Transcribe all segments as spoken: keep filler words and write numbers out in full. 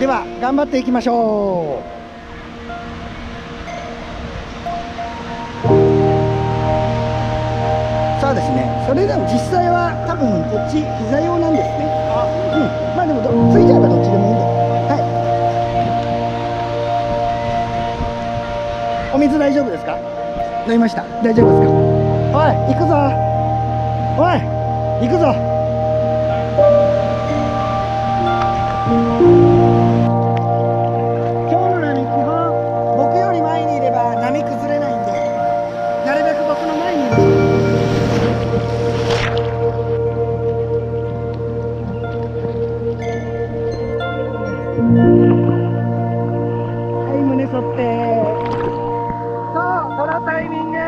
では頑張っていきましょう。そうですね。それでも実際は多分こっち膝用なんですね。うん。まあでもついちゃえばどっちでもいいんで。はい。お水大丈夫ですか？飲みました。大丈夫ですか？おい、行くぞ。おい、行くぞ。今日の波、基本僕より前にいれば波崩れないんで、なるべく僕の前にいましょう。はい、胸反って。そう、そのタイミング。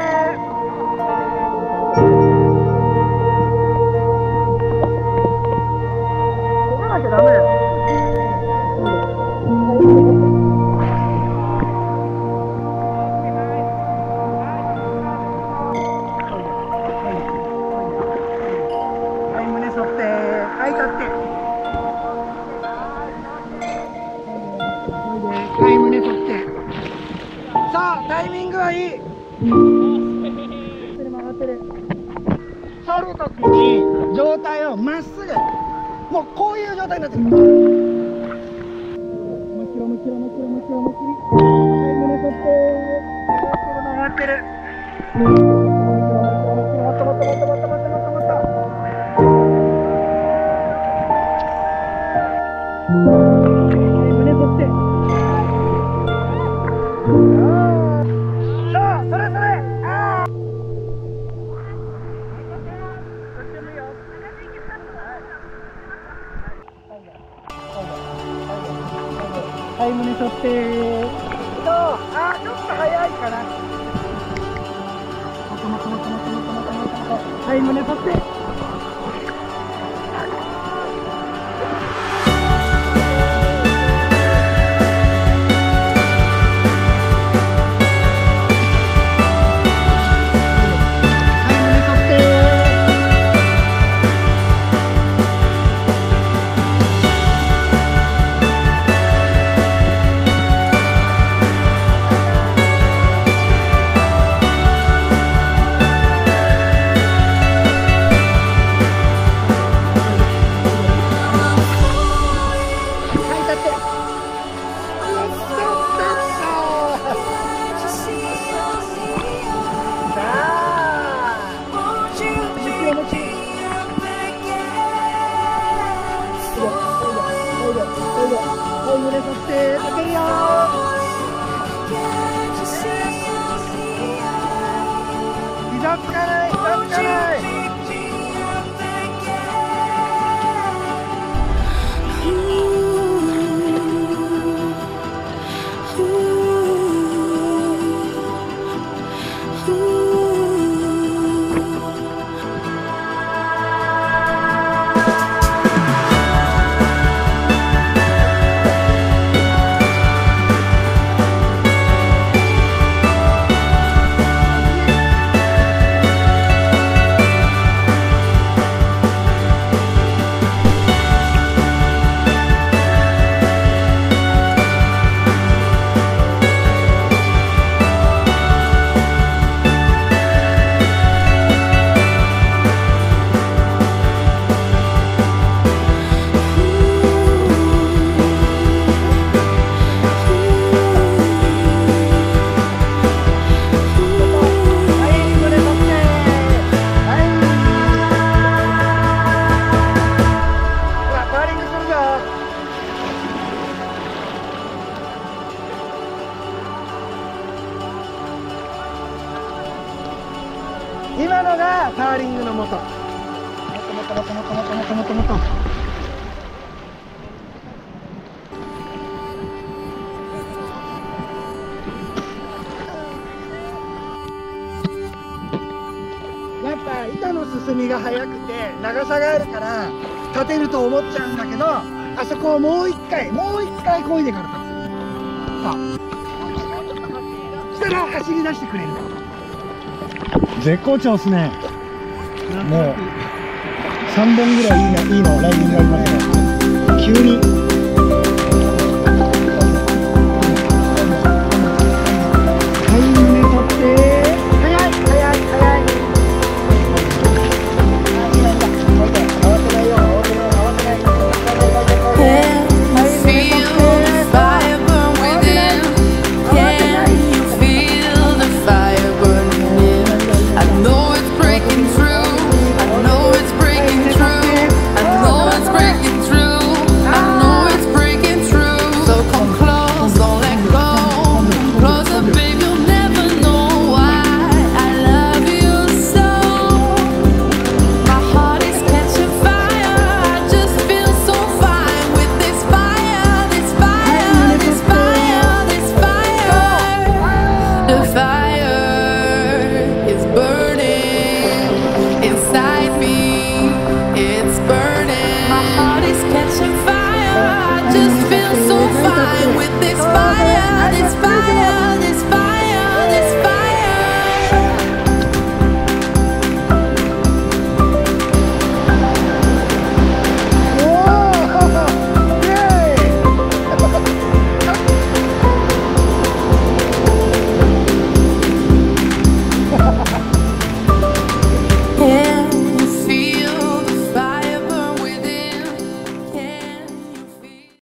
飛ばなきゃダメよ。はい、胸反って。はい、立って。はい、胸反って。さあ、タイミングはいい。回ってる。反るときに上体をまっすぐ、もうこういう状態になってる。思いっきり思いっきり思いっきり思いっきり思いっきり。はい、胸反って回ってる回ってる。もっともっともっともっともっともっともっともっと。はい、胸反って。そう、あー、ちょっと早いかな。もっともっともっともっともっともっともっともっと。はい、胸反って。膝つかない、膝つかない。今のがカーリングの元。もっともっともっともっともっともっともっともっと。やっぱ板の進みが速くて長さがあるから立てると思っちゃうんだけど、あそこをもう一回もう一回漕いでから立つ。そうしたら走り出してくれる。絶好調ですね。もうさんぼんぐらいいいの、いいのライディングがありますね。